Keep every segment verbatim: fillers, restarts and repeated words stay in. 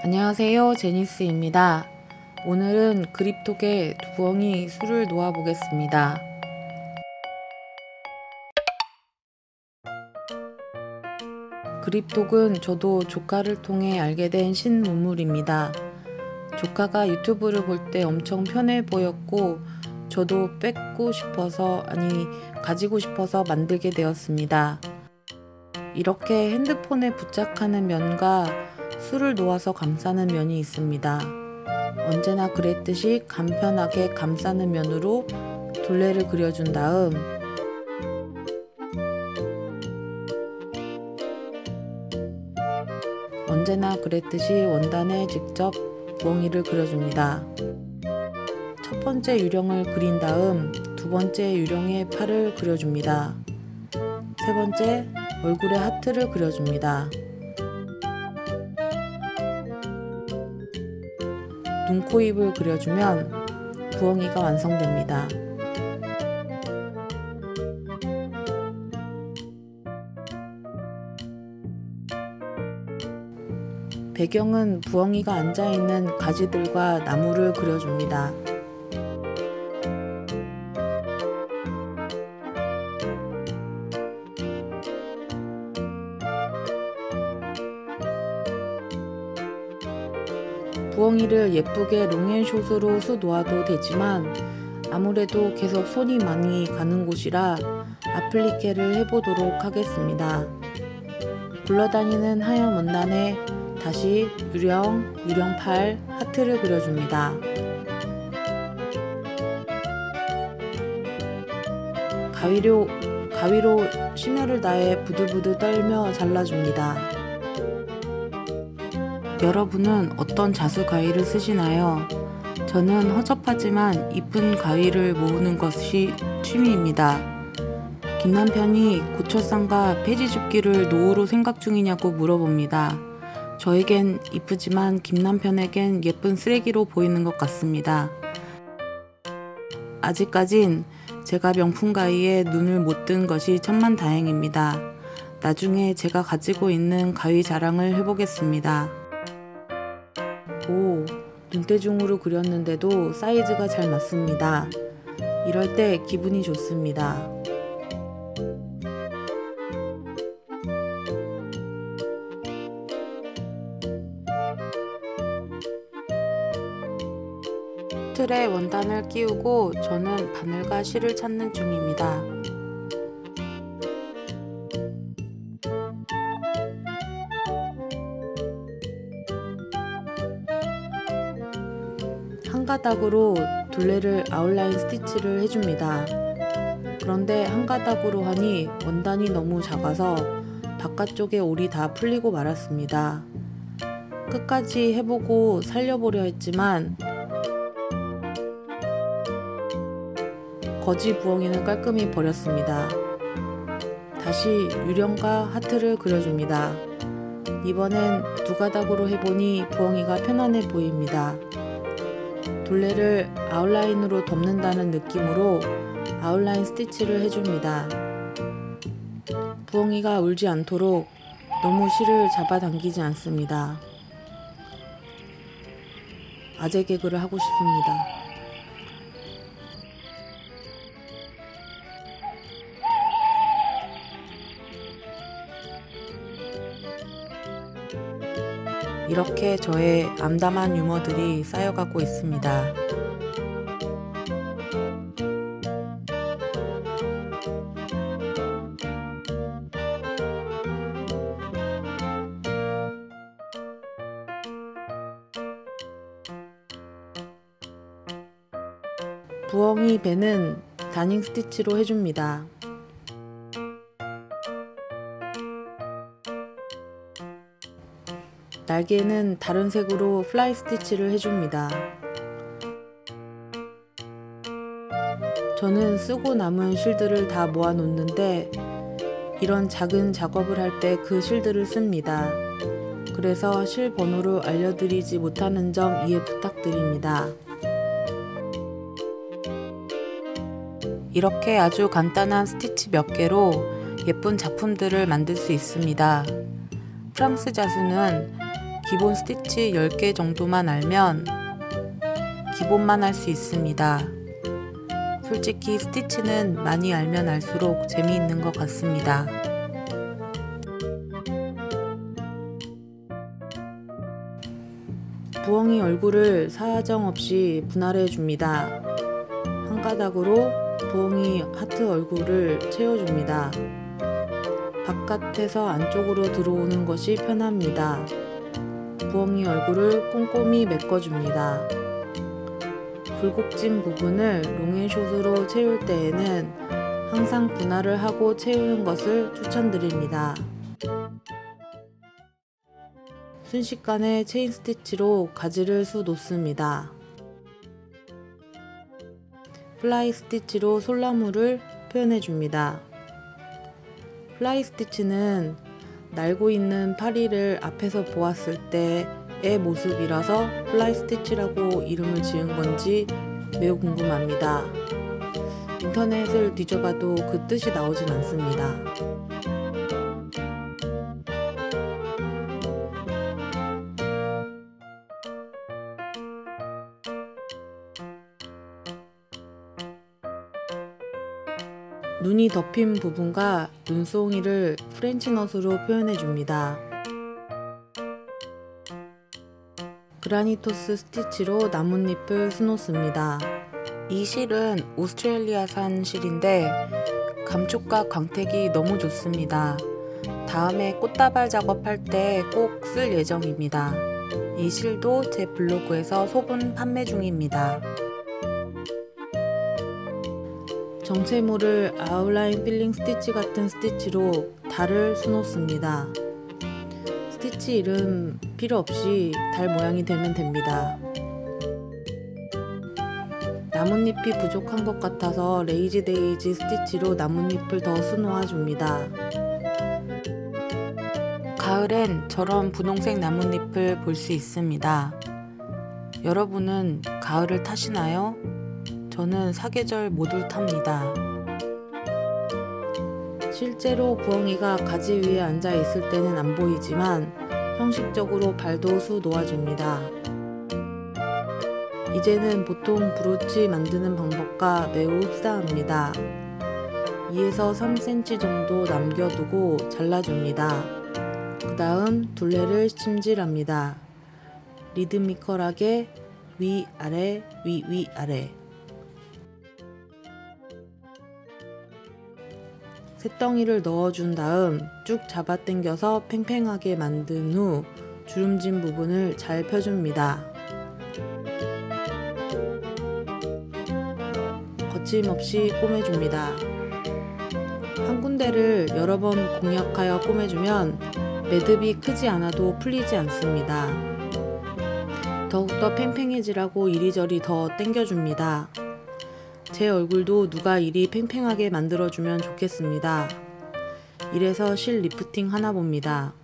안녕하세요, 제니스입니다. 오늘은 그립톡에 두엉이 수를 놓아 보겠습니다. 그립톡은 저도 조카를 통해 알게 된 신문물입니다. 조카가 유튜브를 볼 때 엄청 편해 보였고 저도 뺏고 싶어서 아니 가지고 싶어서 만들게 되었습니다. 이렇게 핸드폰에 부착하는 면과 수를 놓아서 감싸는 면이 있습니다. 언제나 그랬듯이 간편하게 감싸는 면으로 둘레를 그려준 다음 언제나 그랬듯이 원단에 직접 부엉이를 그려줍니다. 첫 번째 유령을 그린 다음 두 번째 유령의 팔을 그려줍니다. 세 번째 얼굴에 하트를 그려줍니다. 눈, 코, 입을 그려주면 부엉이가 완성됩니다. 배경은 부엉이가 앉아있는 가지들과 나무를 그려줍니다. 부엉이를 예쁘게 롱앤숏으로 수 놓아도 되지만 아무래도 계속 손이 많이 가는 곳이라 아플리케를 해보도록 하겠습니다. 굴러다니는 하얀 원단에 다시 유령, 유령팔, 하트를 그려줍니다. 가위로, 가위로 심혈을 다해 부들부들 떨며 잘라줍니다. 여러분은 어떤 자수 가위를 쓰시나요? 저는 허접하지만 이쁜 가위를 모으는 것이 취미입니다. 김남편이 고철상과 폐지줍기를 노후로 생각 중이냐고 물어봅니다. 저에겐 이쁘지만 김남편에겐 예쁜 쓰레기로 보이는 것 같습니다. 아직까진 제가 명품 가위에 눈을 못 뜬 것이 천만다행입니다. 나중에 제가 가지고 있는 가위 자랑을 해보겠습니다. 오, 눈대중으로 그렸는데도 사이즈가 잘 맞습니다. 이럴 때 기분이 좋습니다. 틀에 원단을 끼우고 저는 바늘과 실을 찾는 중입니다. 한 가닥으로 둘레를 아웃라인 스티치를 해줍니다. 그런데 한 가닥으로 하니 원단이 너무 작아서 바깥쪽에 올이 다 풀리고 말았습니다. 끝까지 해보고 살려보려 했지만 거지 부엉이는 깔끔히 버렸습니다. 다시 유령과 하트를 그려줍니다. 이번엔 두 가닥으로 해보니 부엉이가 편안해 보입니다. 둘레를 아웃라인으로 덮는다는 느낌으로 아웃라인 스티치를 해줍니다. 부엉이가 울지 않도록 너무 실을 잡아당기지 않습니다. 아재 개그를 하고 싶습니다. 이렇게 저의 암담한 유머들이 쌓여가고 있습니다. 부엉이 배는 다닝 스티치로 해줍니다. 날개는 다른 색으로 플라이 스티치를 해줍니다. 저는 쓰고 남은 실들을 다 모아 놓는데 이런 작은 작업을 할 때 그 실들을 씁니다. 그래서 실 번호를 알려드리지 못하는 점 이해 부탁드립니다. 이렇게 아주 간단한 스티치 몇 개로 예쁜 작품들을 만들 수 있습니다. 프랑스 자수는 기본 스티치 열 개 정도만 알면 기본만 할 수 있습니다. 솔직히 스티치는 많이 알면 알수록 재미있는 것 같습니다. 부엉이 얼굴을 사정없이 분할해 줍니다. 한 가닥으로 부엉이 하트 얼굴을 채워줍니다. 바깥에서 안쪽으로 들어오는 것이 편합니다. 부엉이 얼굴을 꼼꼼히 메꿔줍니다. 굴곡진 부분을 롱앤숏으로 채울 때에는 항상 분할을 하고 채우는 것을 추천드립니다. 순식간에 체인 스티치로 가지를 수 놓습니다. 플라이 스티치로 솔나무를 표현해줍니다. 플라이 스티치는 날고 있는 파리를 앞에서 보았을 때의 모습이라서 플라이 스티치라고 이름을 지은 건지 매우 궁금합니다. 인터넷을 뒤져봐도 그 뜻이 나오진 않습니다. 눈이 덮인 부분과 눈송이를 프렌치넛으로 표현해줍니다. 그라니토스 스티치로 나뭇잎을 수놓습니다. 이 실은 오스트레일리아산 실인데 감촉과 광택이 너무 좋습니다. 다음에 꽃다발 작업할 때 꼭 쓸 예정입니다. 이 실도 제 블로그에서 소분 판매 중입니다. 정체모를 아웃라인 필링 스티치 같은 스티치로 달을 수놓습니다. 스티치 이름 필요 없이 달 모양이 되면 됩니다. 나뭇잎이 부족한 것 같아서 레이지 데이지 스티치로 나뭇잎을 더 수놓아 줍니다. 가을엔 저런 분홍색 나뭇잎을 볼 수 있습니다. 여러분은 가을을 타시나요? 저는 사계절 모두 탑니다. 실제로 부엉이가 가지 위에 앉아 있을 때는 안 보이지만 형식적으로 발도 수 놓아줍니다. 이제는 보통 브로치 만드는 방법과 매우 흡사합니다. 이에서 삼 센티미터 정도 남겨두고 잘라줍니다. 그 다음 둘레를 심질합니다. 리드미컬하게 위아래 위위아래. 새덩이를 넣어준 다음 쭉 잡아당겨서 팽팽하게 만든 후 주름진 부분을 잘 펴줍니다. 거침없이 꼬매줍니다. 한 군데를 여러 번 공략하여 꼬매주면 매듭이 크지 않아도 풀리지 않습니다. 더욱더 팽팽해지라고 이리저리 더 당겨줍니다. 제 얼굴도 누가 이리 팽팽하게 만들어주면 좋겠습니다. 이래서 실 리프팅 하나 봅니다.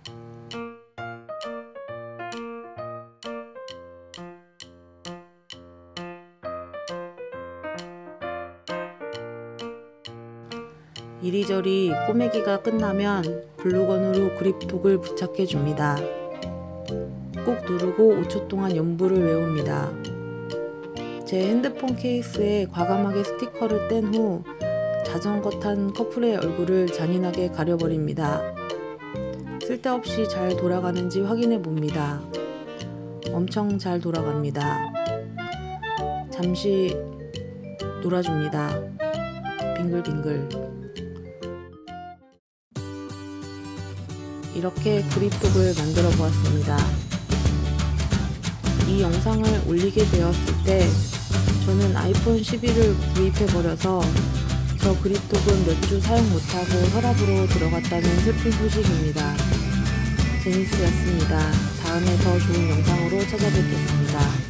이리저리 꼬매기가 끝나면 글루건으로 그립톡을 부착해줍니다. 꾹 누르고 오 초 동안 연부를 외웁니다. 제 핸드폰 케이스에 과감하게 스티커를 뗀 후 자전거 탄 커플의 얼굴을 잔인하게 가려버립니다. 쓸데없이 잘 돌아가는지 확인해 봅니다. 엄청 잘 돌아갑니다. 잠시 놀아줍니다. 빙글빙글. 이렇게 그립톡을 만들어 보았습니다. 이 영상을 올리게 되었을 때 저는 아이폰 십일을 구입해 버려서 저 그립톡은 몇 주 사용 못하고 서랍으로 들어갔다는 슬픈 소식입니다. 제니스였습니다. 다음에 더 좋은 영상으로 찾아뵙겠습니다.